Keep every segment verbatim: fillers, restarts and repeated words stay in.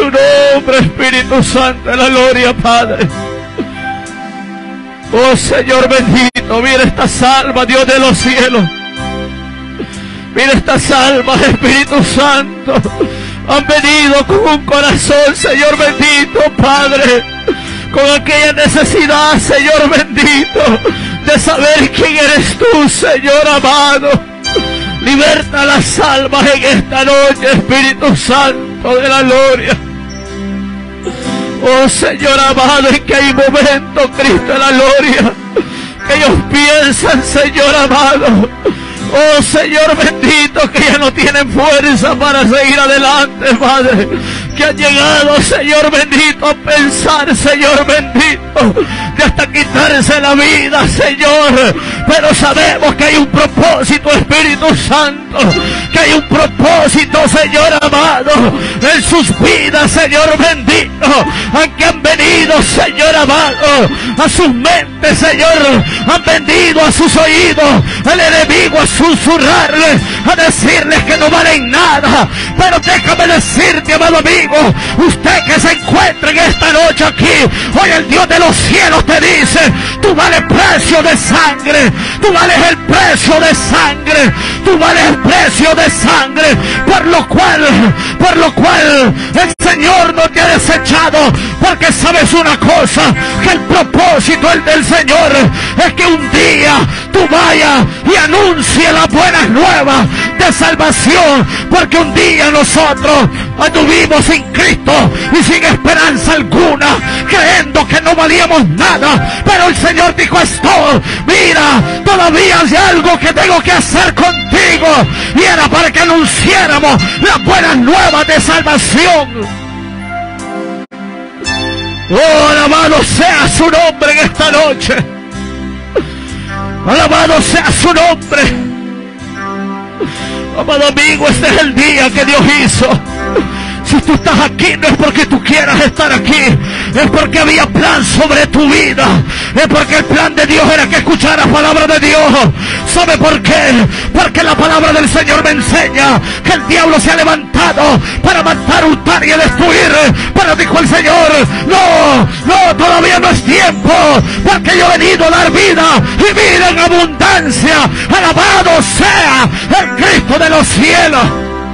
su nombre, Espíritu Santo de la gloria, Padre. Oh Señor bendito, mira estas almas, Dios de los cielos. Mira estas almas, Espíritu Santo. Han venido con un corazón, Señor bendito, Padre, con aquella necesidad, Señor bendito, de saber quién eres tú, Señor amado. Liberta las almas en esta noche, Espíritu Santo de la gloria. Oh Señor amado, en que hay momentos, Cristo de la gloria, que ellos piensan, Señor amado, oh Señor bendito, que ya no tienen fuerza para seguir adelante, Padre. Que han llegado, Señor bendito, a pensar, Señor bendito, de hasta quitarse la vida, Señor. Pero sabemos que hay un propósito, Espíritu Santo, que hay un propósito, Señor amado, en sus vidas, Señor bendito, a que han venido, Señor amado, a sus mentes, Señor, han venido a sus oídos, el enemigo a susurrarles, a decirles que no valen nada. Pero déjame decirte, amado amigo, usted que se encuentra en esta noche aquí, hoy el Dios de los cielos te dice: tú vales precio de sangre, tú vales el precio de sangre, tú vales el precio de sangre, por lo cual, por lo cual el Señor no te ha desechado, porque sabes una cosa, que el propósito el del Señor es que un día tú vayas y anuncies las buenas nuevas de salvación, porque un día nosotros anduvimos sin Cristo y sin esperanza alguna, creyendo que no valíamos nada, pero el Señor dijo: esto, mira, todavía hay algo que tengo que hacer contigo, y era para que anunciáramos las buenas nuevas de salvación. Oh, alabado sea su nombre en esta noche, alabado sea su nombre. Amado amigo, este es el día que Dios hizo. Si tú estás aquí, no es porque tú quieras estar aquí, es porque había plan sobre tu vida, es porque el plan de Dios era que escucharas palabra de Dios. ¿Sabe por qué? Porque la palabra del Señor me enseña que el diablo se ha levantado para matar, hurtar y destruir, pero dijo el Señor: no, no, todavía no es tiempo, porque yo he venido a dar vida y vida en abundancia. Alabado sea el Cristo de los cielos.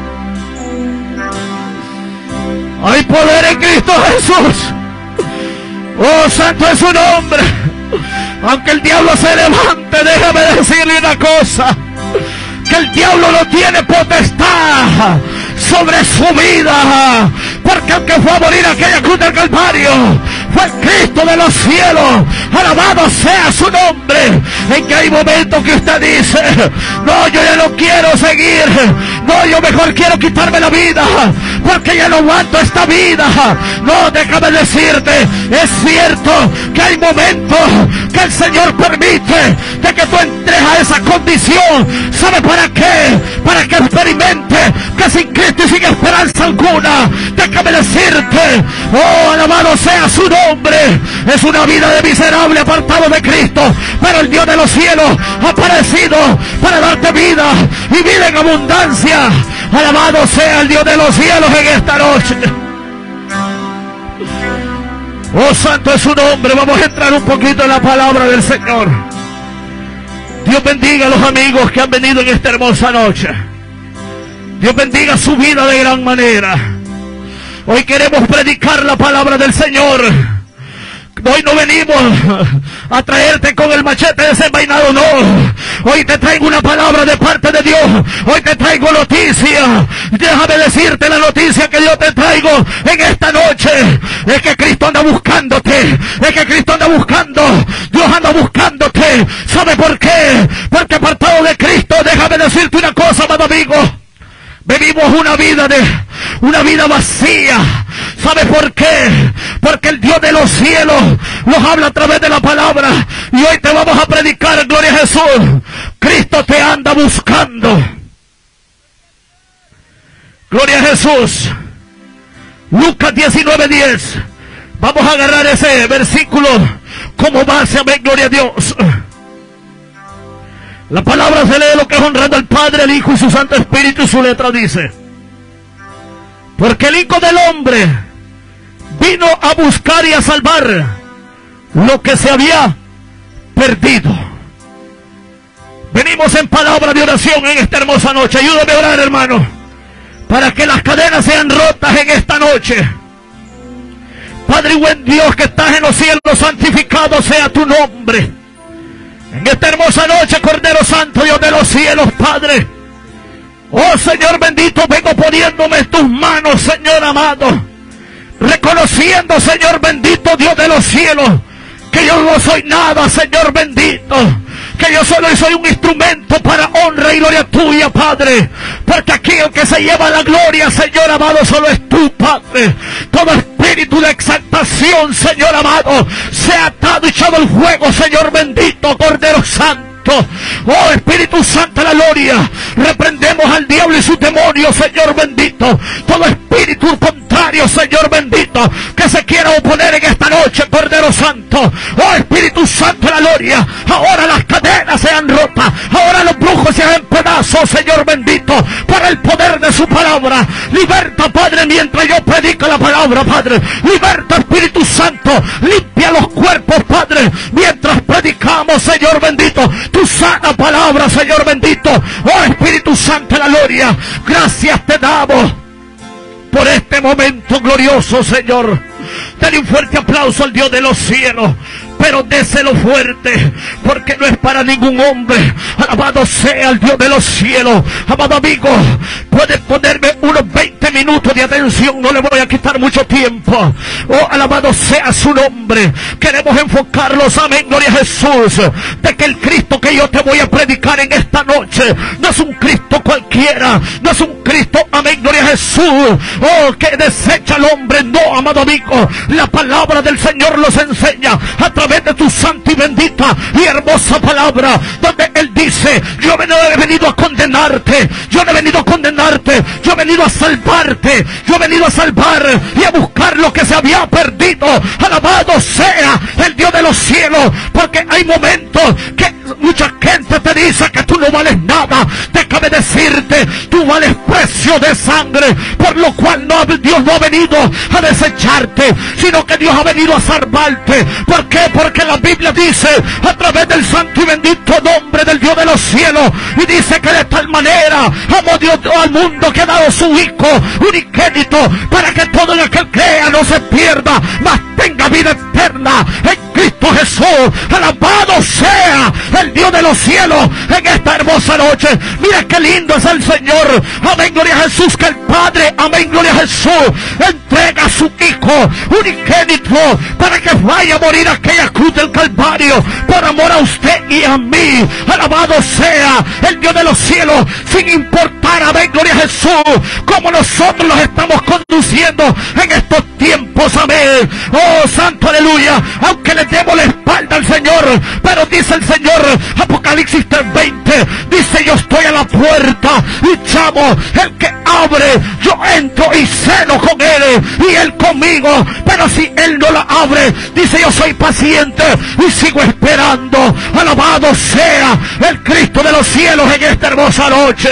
Hay poder en Cristo Jesús. Oh, santo es su nombre. Aunque el diablo se levante, déjame decirle una cosa, que el diablo no tiene potestad sobre su vida, porque el que fue a morir aquella cruz del Calvario fue el Cristo de los cielos. Alabado sea su nombre. En que hay momentos que usted dice: no, yo ya no quiero seguir, no, yo mejor quiero quitarme la vida, porque ya no aguanto esta vida. No, déjame decirte, es cierto que hay momentos que el Señor permite de que tú entres a esa condición. ¿Sabe para qué? Para que experimente que sin Cristo y sin esperanza alguna, déjame decirte, oh, alabado sea su nombre, es una vida de miserable apartado de Cristo, pero el Dios de los cielos ha aparecido para darte vida y vida en abundancia. Alabado sea el Dios de los cielos en esta noche. Oh, santo es su nombre. Vamos a entrar un poquito en la palabra del Señor. Dios bendiga a los amigos que han venido en esta hermosa noche. Dios bendiga su vida de gran manera. Hoy queremos predicar la palabra del Señor. Hoy no venimos a traerte con el machete desenvainado, no. Hoy te traigo una palabra de parte de Dios. Hoy te traigo noticia. Déjame decirte la noticia que yo te traigo en esta noche. Es que Cristo anda buscándote. Es que Cristo anda buscando. Dios anda buscándote. ¿Sabe por qué? Porque apartado de Cristo, déjame decirte una cosa, amado amigo. Vivimos una vida de, una vida vacía. ¿Sabe por qué? Porque el Dios de los cielos nos habla a través de la palabra. Y hoy te vamos a predicar, gloria a Jesús. Cristo te anda buscando. Gloria a Jesús. Lucas diecinueve diez. Vamos a agarrar ese versículo como base. Amén, gloria a Dios. La palabra se lee lo que es honrando al Padre, el Hijo y su Santo Espíritu, y su letra dice: porque el Hijo del Hombre vino a buscar y a salvar lo que se había perdido. Venimos en palabra de oración en esta hermosa noche. Ayúdame a orar, hermano, para que las cadenas sean rotas en esta noche. Padre y buen Dios que estás en los cielos, santificado sea tu nombre. En esta hermosa noche, Cordero Santo, Dios de los cielos, Padre. Oh Señor bendito, vengo poniéndome en tus manos, Señor amado. Reconociendo, Señor bendito, Dios de los cielos, que yo no soy nada, Señor bendito. Que yo solo soy un instrumento para honra y gloria tuya, Padre. Porque aquí el que se lleva la gloria, Señor amado, solo es tú, Padre. Todo espíritu de exaltación, Señor amado, sea atado y echado al fuego, Señor bendito, Cordero Santo. Oh Espíritu Santo de la gloria, reprendemos al diablo y sus demonios, Señor bendito. Todo espíritu contrario, Señor bendito, que se quiera oponer en esta noche, Cordero Santo. Oh Espíritu Santo de la gloria, ahora las cadenas sean rotas, ahora los brujos sean en pedazos, Señor bendito, por el poder de su palabra. Liberta, Padre, mientras yo predico la palabra, Padre. Liberta, Espíritu Santo, limpia los cuerpos, Padre, mientras predicamos, Señor bendito, tu sana palabra, Señor bendito. Oh Espíritu Santo de la gloria, gracias te damos por este momento glorioso, Señor. Dale un fuerte aplauso al Dios de los cielos, pero déselo fuerte, porque no es para ningún hombre. Alabado sea el Dios de los cielos. Amado amigo, puede ponerme unos veinte minutos de atención, no le voy a quitar mucho tiempo. Oh, alabado sea su nombre. Queremos enfocarlos, amén, gloria a Jesús, de que el Cristo que yo te voy a predicar en esta noche no es un Cristo cualquiera, no es un Cristo, amén, gloria a Jesús, oh, que desecha al hombre. No, amado amigo, la palabra del Señor los enseña a través de tu santa y bendita y hermosa palabra, donde Él dice: yo no he venido a condenarte, yo no he venido a condenarte, yo he venido a salvarte, yo he venido a salvar y a buscar lo que se había perdido. Alabado sea el Dios de los cielos, porque hay momentos que mucha gente te dice que tú no vales nada. Déjame decirte, tú vales precio de sangre, por lo cual no, Dios no ha venido a desecharte, sino que Dios ha venido a salvarte. ¿Por qué? Porque la Biblia dice, a través del santo y bendito nombre del Dios de los cielos, y dice que de tal manera amó Dios al mundo que ha dado su Hijo unigénito, para que todo el que crea no se pierda, mas tenga vida eterna en Cristo Jesús. Alabado sea el Dios de los cielos en esta hermosa noche. Mira qué lindo es el Señor. Amén, gloria a Jesús, que el Padre, amén, gloria a Jesús, entrega a su Hijo unigénito para que vaya a morir aquella cruz del Calvario por amor a usted y a mí. Alabado sea el Dios de los cielos, sin importar, amén, gloria a Jesús, como nosotros los estamos conduciendo en estos tiempos, amén. Oh, santo aleluya, aunque le demos la espalda al Señor, pero dice el Señor, Apocalipsis tres veinte, dice: yo estoy a la puerta y llamo, el que abre, yo entro y ceno con él y él conmigo. Pero si él no la abre, dice: yo soy paciente y sigo esperando. Alabado sea el Cristo de los cielos en esta hermosa noche.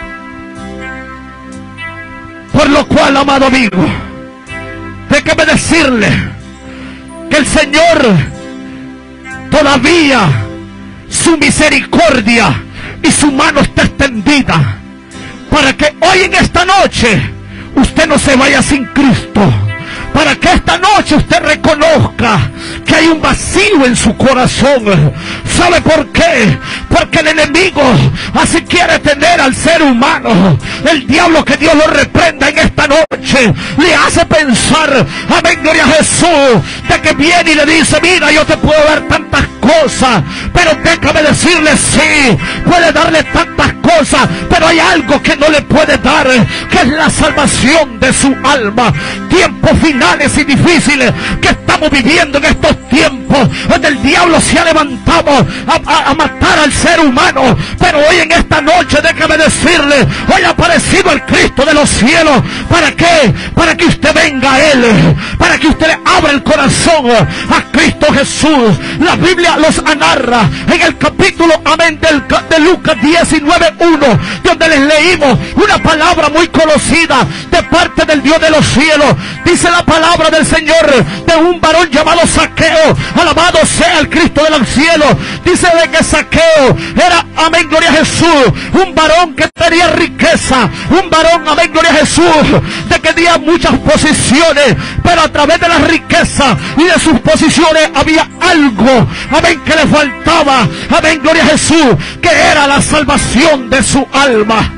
Por lo cual, amado amigo, déjeme decirle que el Señor todavía, su misericordia y su mano está extendida para que hoy en esta noche usted no se vaya sin Cristo, para que esta noche usted reconozca que hay un vacío en su corazón. ¿Sabe por qué? Porque el enemigo así quiere tener al ser humano. El diablo, que Dios lo reprenda en esta noche, le hace pensar, amén, gloria a Jesús, de que viene y le dice: mira, yo te puedo dar tantas cosas, pero déjame decirle, sí, puede darle tantas cosas, pero hay algo que no le puede dar, que es la salvación de su alma. Tiempos finales y difíciles que estamos viviendo en estos tiempos, donde el diablo se ha levantado a, a, a matar al ser humano, pero hoy en esta noche, déjame decirle, hoy ha aparecido el Cristo de los cielos. ¿Para qué? Para que usted venga a Él, para que usted le abra el corazón a Cristo Jesús. La Biblia los narra en el capítulo, amén, del, de Lucas diecinueve uno, donde les leímos una palabra muy conocida de parte del Dios de los cielos. Dice la palabra del Señor de un varón llamado Zaqueo. Alabado sea el Cristo de los cielos. Dice de que Zaqueo era, amén, gloria a Jesús, un varón que tenía riqueza, un varón, amén, gloria a Jesús, de que tenía muchas posiciones, pero a través de la riqueza y de sus posiciones había algo, amén, que le faltaba, amén, gloria a Jesús, que era la salvación de su alma.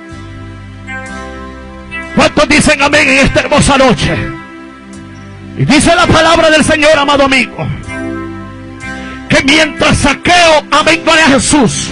¿Cuántos dicen amén en esta hermosa noche? Y dice la palabra del Señor, amado amigo, que mientras Zaqueo, amén, gloria a Jesús,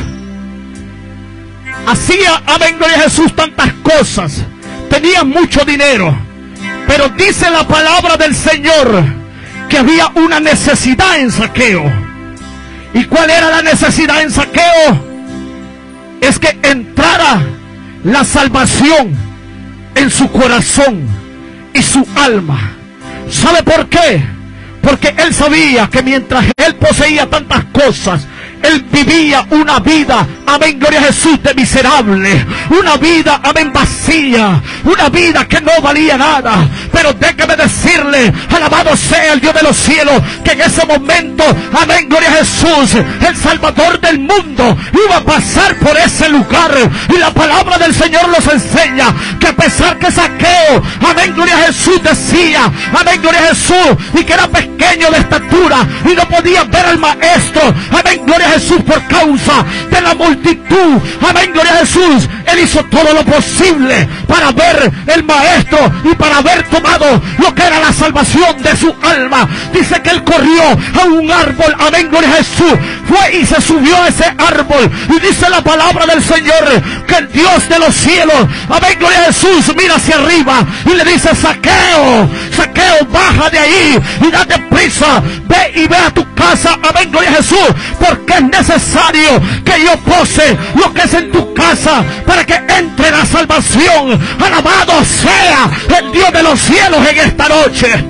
hacía, amén, gloria a Jesús, tantas cosas, tenía mucho dinero, pero dice la palabra del Señor que había una necesidad en Zaqueo. ¿Y cuál era la necesidad en Zaqueo? Es que entrara la salvación en su corazón y su alma. ¿Sabe por qué? Porque él sabía que mientras él poseía tantas cosas, él vivía una vida, amén, gloria a Jesús, de miserable, una vida, amén, vacía, una vida que no valía nada. Pero déjeme decirle, alabado sea el Dios de los cielos, que en ese momento, amén, gloria a Jesús, el Salvador del mundo iba a pasar por ese lugar. Y la palabra del Señor nos enseña que a pesar que Zaqueo, amén, gloria a Jesús, decía, amén, gloria a Jesús, y que era pequeño de estatura y no podía ver al maestro, amén, gloria a Jesús, por causa de la multitud, amén, gloria a Jesús, él hizo todo lo posible para ver el maestro y para haber tomado lo que era la salvación de su alma. Dice que él corrió a un árbol, amén, gloria a Jesús, fue y se subió a ese árbol, y dice la palabra del Señor que el Dios de los cielos, amén, gloria a Jesús, mira hacia arriba y le dice: Zaqueo, Zaqueo, baja de ahí y date prisa, ve y ve a tu casa, amén, gloria a Jesús, porque es necesario que yo pose lo que es en tu casa para que entre la salvación. Alabado sea el Dios de los cielos en esta noche.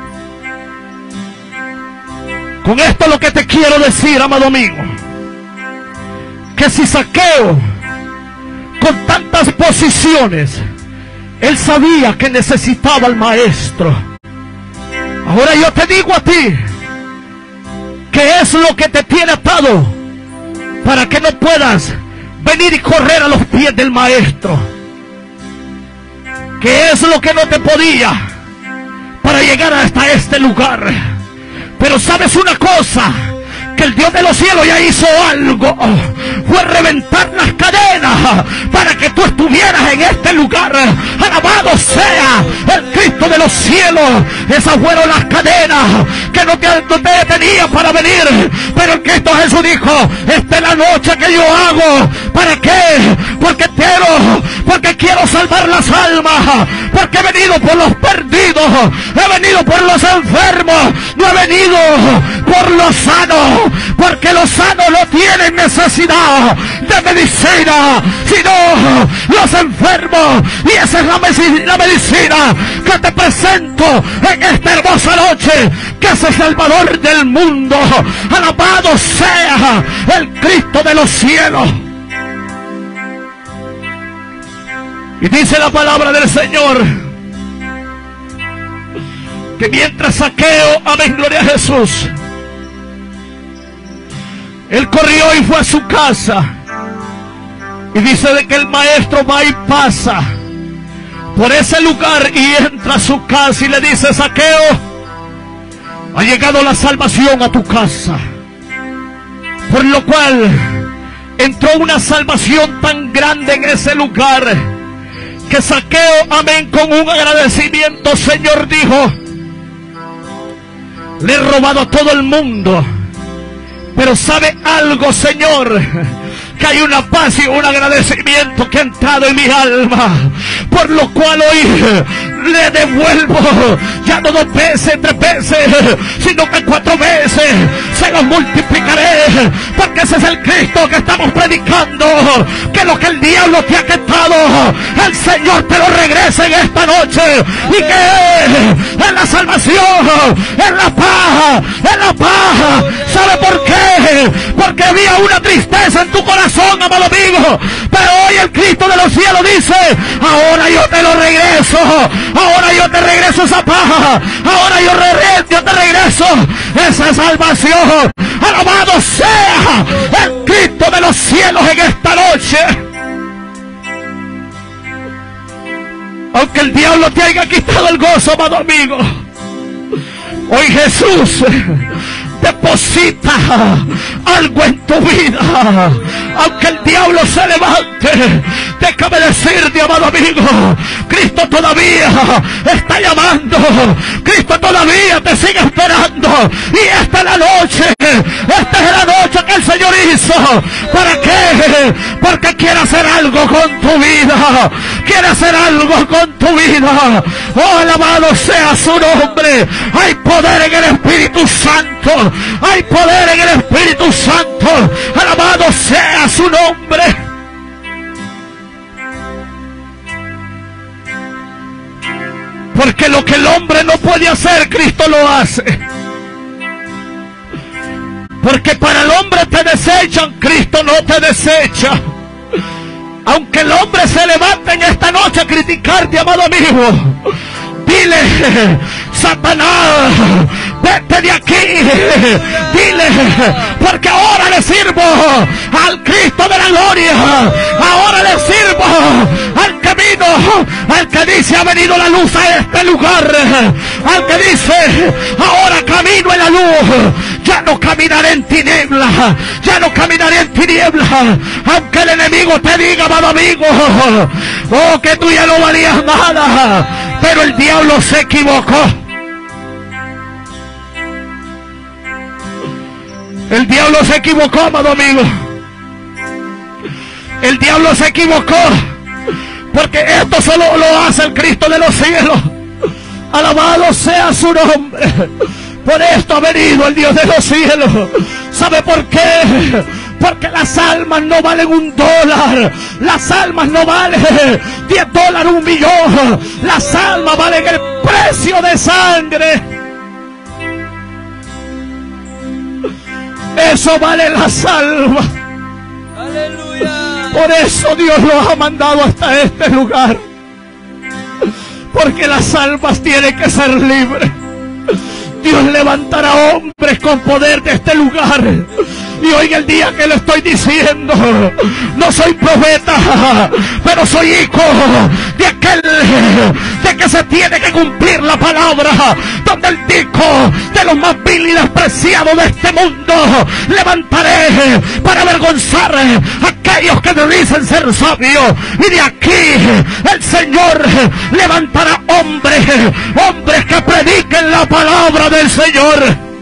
Con esto lo que te quiero decir, amado amigo, que si Zaqueo, con tantas posiciones, él sabía que necesitaba al maestro. Ahora yo te digo a ti, ¿qué es lo que te tiene atado para que no puedas venir y correr a los pies del maestro? ¿Qué es lo que no te podía para llegar hasta este lugar? Pero sabes una cosa, que el Dios de los cielos ya hizo algo, fue reventar las cadenas para que tú estuvieras en este lugar. Alabado sea el Cristo de los cielos. Esas fueron las cadenas que no te, no te detenían para venir, pero el Cristo Jesús dijo: esta es la noche que yo hago. ¿Para qué? Porque quiero, porque quiero salvar las almas, porque he venido por los perdidos, he venido por los enfermos, no he venido por los sanos, porque los sanos no tienen necesidad de medicina, sino los enfermos. Y esa es la, la medicina que te presento en esta hermosa noche, que es el Salvador del mundo. Alabado sea el Cristo de los cielos. Y dice la palabra del Señor que mientras Zaqueo, amén, gloria a Jesús, él corrió y fue a su casa, y dice de que el maestro va y pasa por ese lugar y entra a su casa y le dice: Zaqueo, ha llegado la salvación a tu casa. Por lo cual entró una salvación tan grande en ese lugar que Zaqueo, amén, con un agradecimiento, Señor, dijo: le he robado a todo el mundo, pero ¿sabe algo, Señor? Que hay una paz y un agradecimiento que ha entrado en mi alma, por lo cual hoy le devuelvo, ya no dos veces, tres veces, sino que cuatro veces se los multiplicaré, porque ese es el Cristo que estamos predicando, que lo que el diablo te ha quitado, el Señor te lo regresa en esta noche, y que es la salvación en la paja, en la paja. ¿Sabe por qué? Porque había una tristeza en tu corazón, amado amigo. Pero hoy el Cristo de los cielos dice: ahora yo te lo regreso, ahora yo te regreso esa paja, ahora yo, re yo te regreso esa salvación. Alabado sea el Cristo de los cielos en esta noche. Aunque el diablo te haya quitado el gozo, amado amigo, hoy Jesús deposita algo en tu vida. Aunque el diablo se levante, déjame decirte, amado amigo, Cristo todavía está llamando, Cristo todavía te sigue esperando. Y esta es la noche, esta es la noche que el Señor hizo. ¿Para qué? Porque quiere hacer algo con tu vida, quiere hacer algo con tu vida. Oh, alabado sea su nombre. Hay poder en el Espíritu Santo, hay poder en el Espíritu Santo. Alabado sea su nombre. Porque lo que el hombre no puede hacer, Cristo lo hace. Porque para el hombre te desechan, Cristo no te desecha. Aunque el hombre se levante en esta noche a criticarte, amado amigo, dile: Satanás, vete de aquí. Dile: porque ahora le sirvo al Cristo de la gloria. Ahora le sirvo al que vino, al que dice: ha venido la luz a este lugar. Al que dice: ahora camino en la luz. Ya no caminaré en tinieblas, ya no caminaré en tinieblas. Aunque el enemigo te diga, amado amigo, oh, que tú ya no valías nada. Pero el diablo se equivocó. El diablo se equivocó, amado amigo. El diablo se equivocó. Porque esto solo lo hace el Cristo de los cielos. Alabado sea su nombre. Por esto ha venido el Dios de los cielos. ¿Sabe por qué? Porque las almas no valen un dólar. Las almas no valen diez dólares, un millón. Las almas valen el precio de sangre. Eso vale las almas. Aleluya. Por eso Dios los ha mandado hasta este lugar. Porque las almas tienen que ser libres. Dios levantará hombres con poder de este lugar. Y hoy el día que lo estoy diciendo, no soy profeta, pero soy hijo de aquel de que se tiene que cumplir la palabra, donde el disco de los más vil y despreciados de este mundo levantaré para avergonzar a aquellos que me dicen ser sabios. Y de aquí el Señor levantará hombres, hombres que prediquen la palabra del Señor.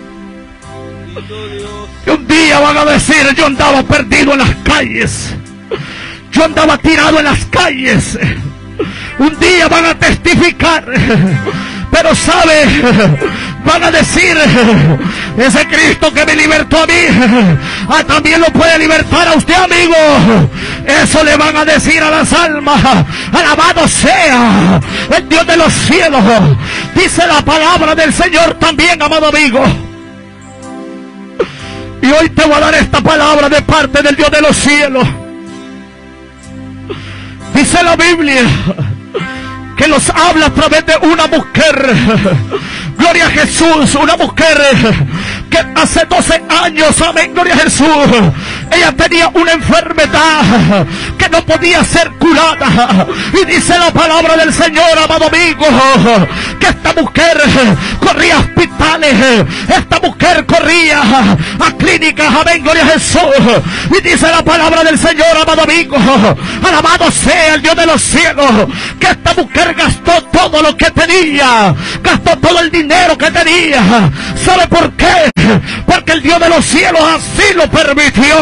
Y un día van a decir: yo andaba perdido en las calles, yo andaba tirado en las calles. Un día van a testificar, pero sabe, van a decir: ese Cristo que me libertó a mí, ah, también lo puede libertar a usted, amigo. Eso le van a decir a las almas. Alabado sea el Dios de los cielos. Dice la palabra del Señor también, amado amigo. Y hoy te voy a dar esta palabra de parte del Dios de los cielos. Dice la Biblia que los habla a través de una mujer. Gloria a Jesús, una mujer que hace doce años, amén, gloria a Jesús, ella tenía una enfermedad que no podía ser curada. Y dice la palabra del Señor, amado amigo, que esta mujer corría a hospitales, esta mujer corría a clínicas, amén, gloria a Jesús. Y dice la palabra del Señor, amado amigo, alabado sea el Dios de los cielos, que esta mujer gastó todo lo que tenía, gastó todo el dinero que tenía. ¿Sabe por qué? Porque el Dios de los cielos así lo permitió.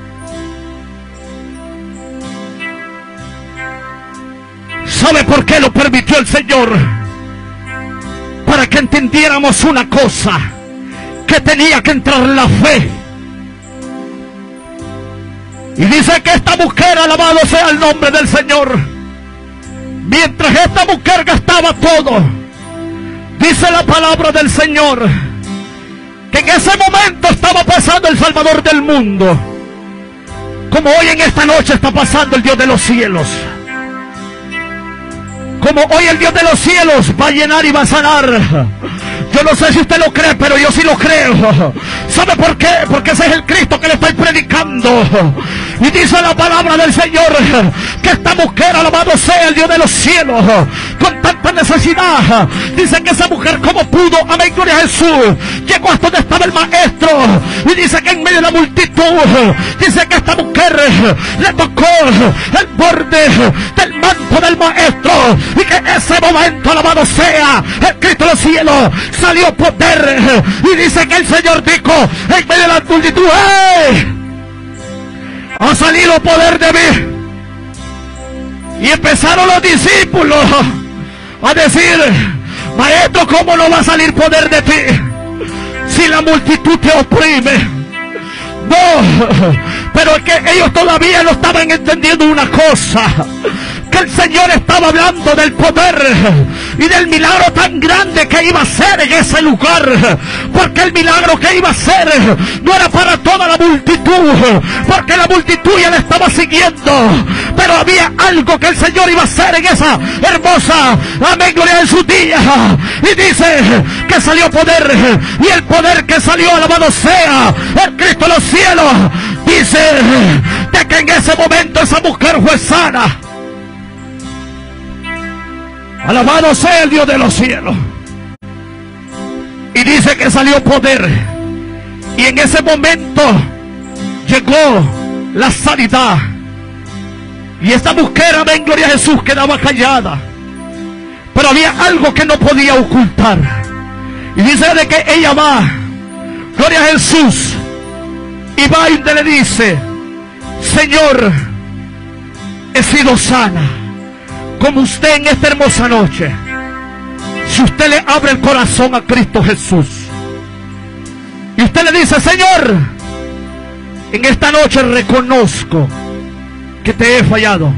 ¿Sabe por qué lo permitió el Señor? Para que entendiéramos una cosa, que tenía que entrar la fe. Y dice que esta mujer, alabado sea el nombre del Señor, mientras esta mujer gastaba todo, Dice la palabra del Señor que en ese momento estaba pasando el Salvador del mundo, como hoy en esta noche está pasando el Dios de los cielos. Como hoy el Dios de los cielos va a llenar y va a sanar. Yo no sé si usted lo cree, pero yo sí lo creo. ¿Sabe por qué? Porque ese es el Cristo que le estoy predicando. Y dice la palabra del Señor que esta mujer, alabado sea el Dios de los cielos, con tanta necesidad, dice que esa mujer como pudo, amén, gloria a Jesús, llegó hasta donde estaba el maestro. Y dice que en medio de la multitud, dice que esta mujer le tocó el borde del manto del maestro. Y que en ese momento, alabado sea el Cristo de los cielos, salió poder. Y dice que el Señor dijo en medio de la multitud: ¡hey! Ha salido poder de mí. Y empezaron los discípulos a decir: maestro, ¿cómo no va a salir poder de ti si la multitud te oprime? No, pero es que ellos todavía no estaban entendiendo una cosa, que el Señor estaba hablando del poder y del milagro tan grande que iba a ser en ese lugar, porque el milagro que iba a ser no era para toda la multitud, porque la multitud ya le estaba siguiendo, pero había algo que el Señor iba a hacer en esa hermosa, amén, gloria en su día. Y dice que salió poder, y el poder que salió, alabado sea el Cristo de los cielos. Dice de que en ese momento esa mujer fue sana. Alabado sea el Dios de los cielos. Y dice que salió poder. Y en ese momento llegó la sanidad. Y esta mujer, amén, gloria a Jesús, quedaba callada. Pero había algo que no podía ocultar. Y dice de que ella va, gloria a Jesús, y va y le dice: Señor, he sido sana. Como usted en esta hermosa noche, si usted le abre el corazón a Cristo Jesús y usted le dice: Señor, en esta noche reconozco que te he fallado.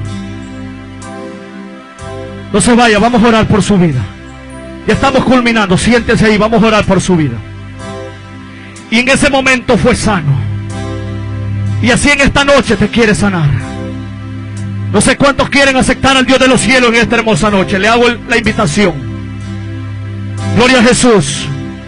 No se vaya, vamos a orar por su vida. Ya estamos culminando, siéntese ahí, vamos a orar por su vida. Y en ese momento fue sano. Y así en esta noche te quiere sanar. No sé cuántos quieren aceptar al Dios de los cielos en esta hermosa noche. Le hago la invitación. Gloria a Jesús.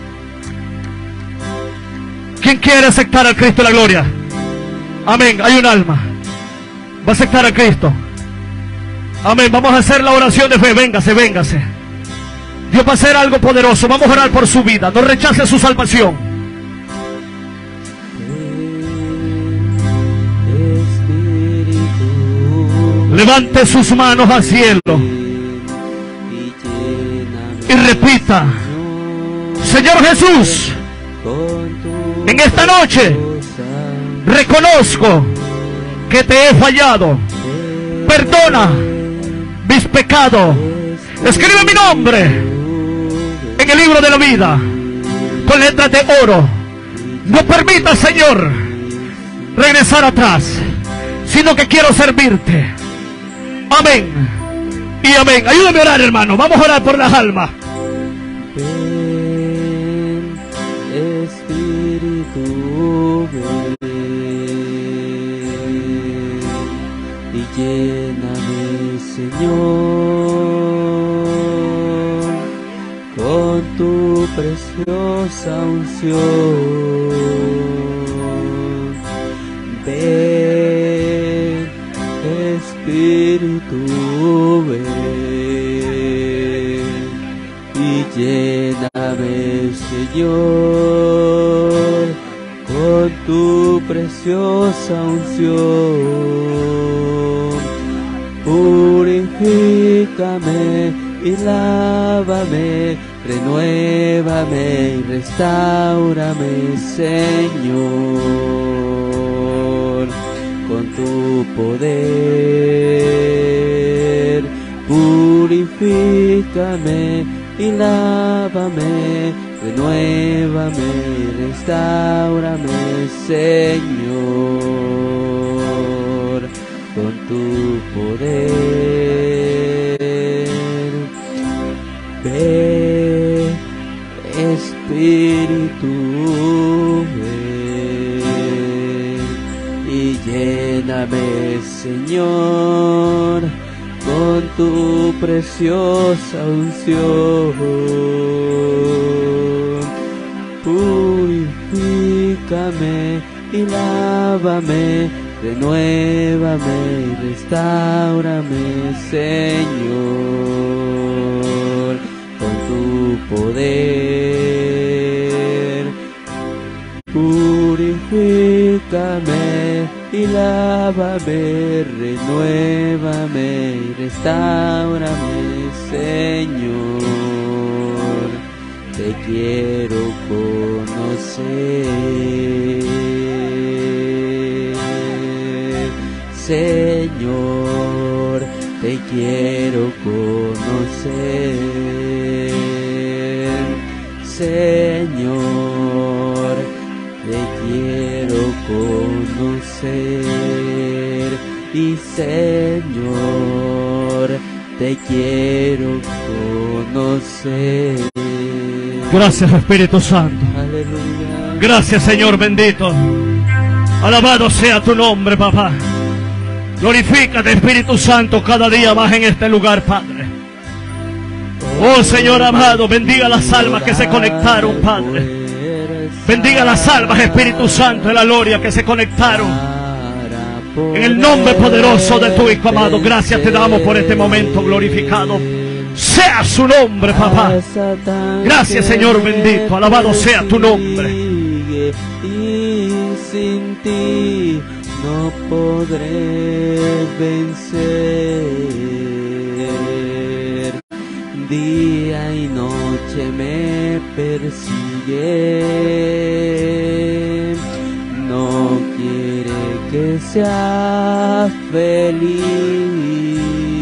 ¿Quién quiere aceptar al Cristo de la gloria? Amén. Hay un alma. Va a aceptar a Cristo. Amén. Vamos a hacer la oración de fe. Véngase, véngase. Dios va a hacer algo poderoso. Vamos a orar por su vida. No rechace su salvación. Levante sus manos al cielo y repita: Señor Jesús, en esta noche reconozco que te he fallado. Perdona mis pecados. Escribe mi nombre en el libro de la vida con letras de oro. No permita, Señor, regresar atrás, sino que quiero servirte. Amén y amén. Ayúdame a orar, hermano. Vamos a orar por las almas. Ven, Espíritu, ven y lléname, Señor, con tu preciosa unción. Ven, Espíritu, ven y lléname, Señor, con tu preciosa unción. Purifícame y lávame, renuévame y restáurame, Señor, con tu poder. Purifícame y lávame, renuévame y restáurame, Señor, con tu poder. Ven, Espíritu, ven y lléname, Señor, con tu preciosa unción. Purifícame y lávame, renuévame y restáurame, Señor, con tu poder. Purifícame y lávame, renuévame y restáurame, Señor. Te quiero conocer, Señor, te quiero conocer, Señor, te quiero conocer, y Señor, te quiero conocer. Gracias, Espíritu Santo. Aleluya. Gracias, Señor bendito. Alabado sea tu nombre, papá. Glorifícate, Espíritu Santo, cada día más en este lugar, Padre. Oh, Señor amado, bendiga las almas que se conectaron, Padre. Bendiga las almas, Espíritu Santo, de la gloria, que se conectaron. En el nombre poderoso de tu Hijo amado, gracias te damos por este momento glorificado. Sea su nombre, papá. Gracias, Señor bendito. Alabado sea tu nombre. Y sin ti no podré vencer. Día y noche me persigue. No quiere que sea feliz.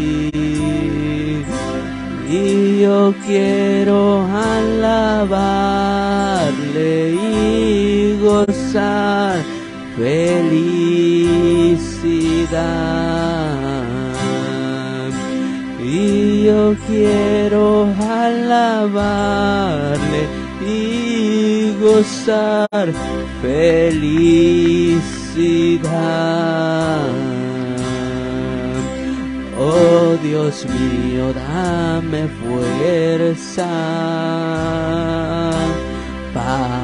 Y yo quiero alabarle y gozar felicidad. Y yo quiero alabarle y gozar felicidad. Oh Dios mío, dame fuerza para